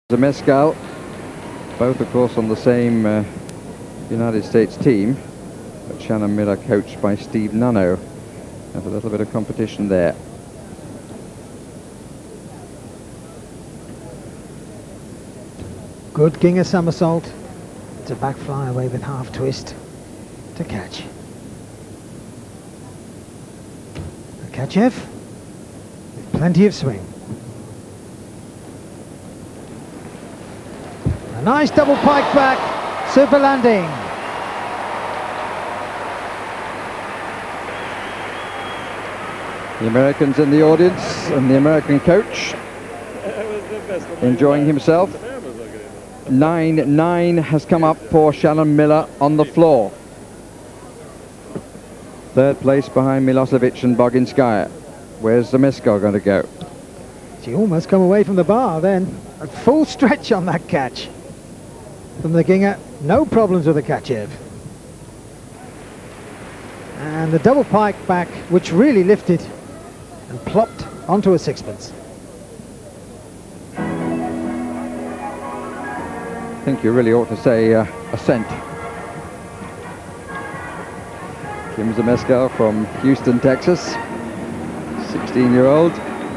Mescal, both of course on the same United States team, but Shannon Miller coached by Steve Nunno. Have a little bit of competition there. Good Ginger somersault to back fly away with half twist to catch. Kachev with plenty of swing. A nice double pike back, super landing. The Americans in the audience and the American coach enjoying himself. 9-9 has come up for Shannon Miller on the floor. Third place behind Milosevic and Boginskaya. Where's Zamiskal going to go? She almost come away from the bar then. A full stretch on that catch. From the Ginger, no problems with the Kachev. And the double pike back, which really lifted and plopped onto a sixpence. I think you really ought to say a cent. Kim Zamiskal from Houston, Texas, 16-year-old.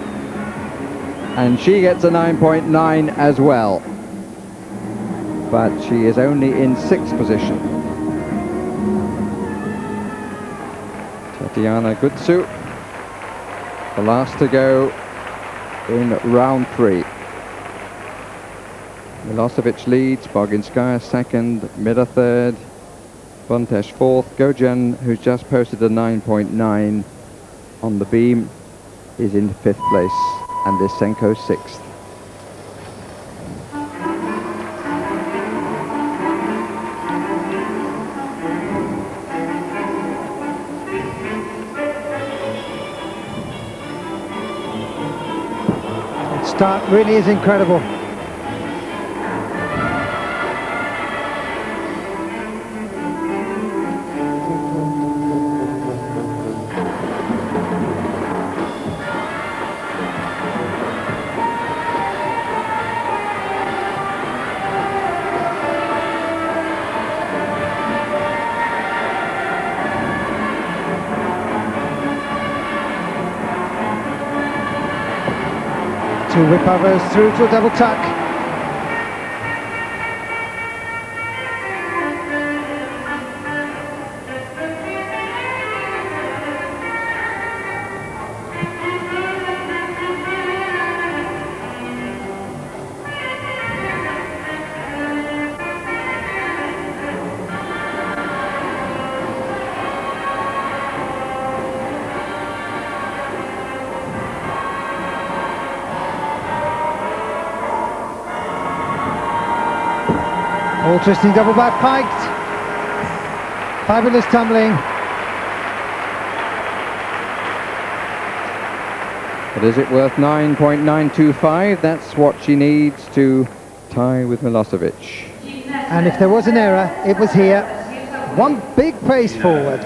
And she gets a 9.9 as well. But she is only in 6th position. Tatiana Gutsu, the last to go in round 3. Milosevic leads, Boginskaya second, Miller third, Bontesh fourth. Gojen, who's just posted a 9.9 on the beam, is in 5th place, and Lysenko 6th. Start really is incredible. Two whip overs through to a double tuck. All twisting double back piked. Fabulous tumbling. But is it worth 9.925? That's what she needs to tie with Milosevic. And if there was an error, it was here. One big pace forward.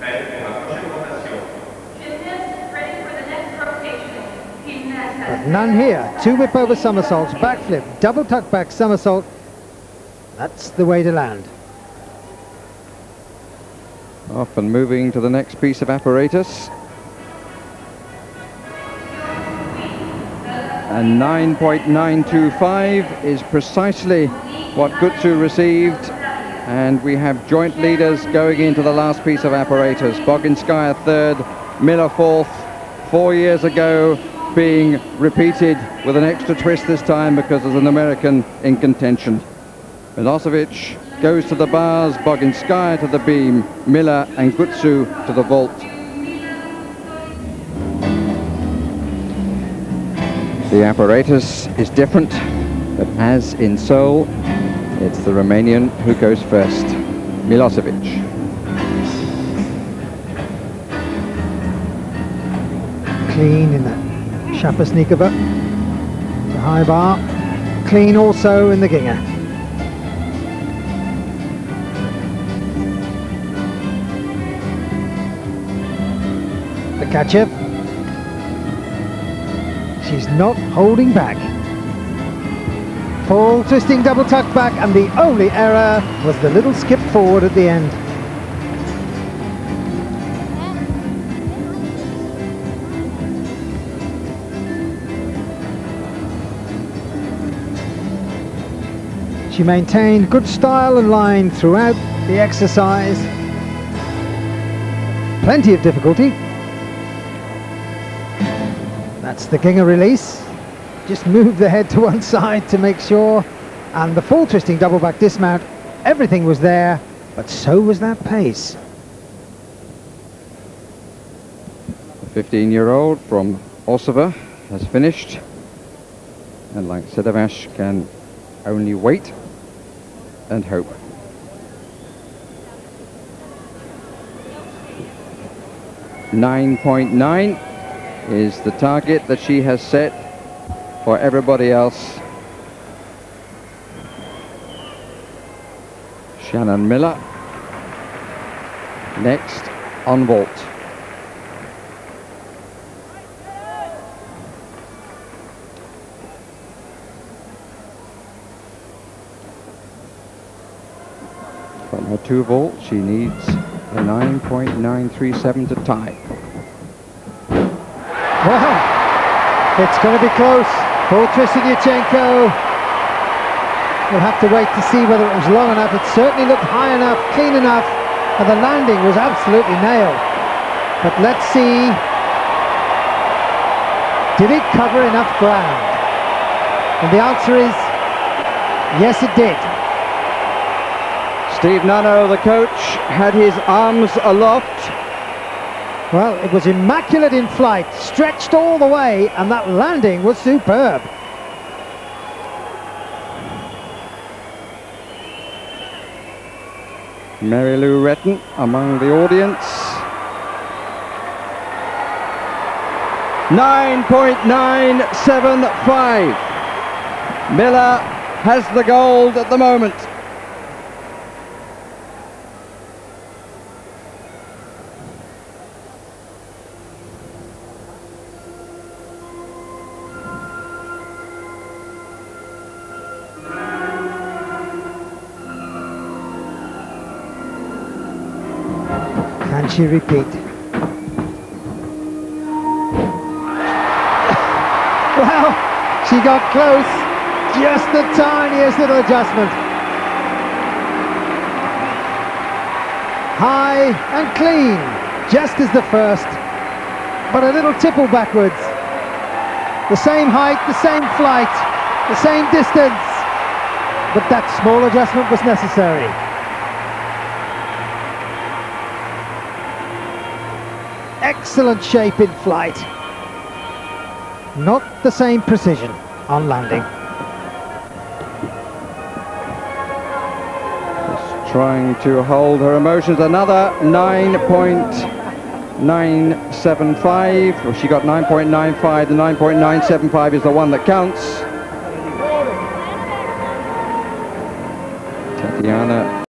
But none here. Two whip over somersaults, backflip, double tuck back somersault. That's the way to land. Off and moving to the next piece of apparatus. And 9.925 is precisely what Gutsu received. And we have joint leaders going into the last piece of apparatus. Boginskaya third, Miller fourth. 4 years ago, being repeated with an extra twist this time because there's an American in contention. Milosevic goes to the bars, Boginskaya to the beam, Miller and Gutsu to the vault. The apparatus is different, but as in Seoul, it's the Romanian who goes first, Milosevic. Clean in that Shapasnikova, the high bar. Clean also in the Ginger. The Kachev. She's not holding back. Full twisting double tuck back, and the only error was the little skip forward at the end. She maintained good style and line throughout the exercise. Plenty of difficulty. That's the Ginger release. Just move the head to one side to make sure. And the full twisting double back dismount, everything was there, but so was that pace. The 15-year-old from Osova has finished. And like Sedavash can only wait and hope. .9 is the target that she has set for everybody else. Shannon Miller next on vault. From her 2 vault, she needs a 9.937 to tie. Wow, it's going to be close. Full twisting Yurchenko. We'll have to wait to see whether it was long enough. It certainly looked high enough, clean enough, and the landing was absolutely nailed. But let's see, did it cover enough ground? And the answer is, yes it did. Steve Nunno, the coach, had his arms aloft. Well, it was immaculate in flight, stretched all the way, and that landing was superb. Mary Lou Retton among the audience. 9.975. Miller has the gold at the moment. Can she repeat? Well, she got close. Just the tiniest little adjustment. High and clean, just as the first, but a little tipple backwards. The same height, the same flight, the same distance, but that small adjustment was necessary. Excellent shape in flight. Not the same precision on landing. Just trying to hold her emotions. Another 9.975. Well, she got 9.95. The 9.975 is the one that counts. Tatiana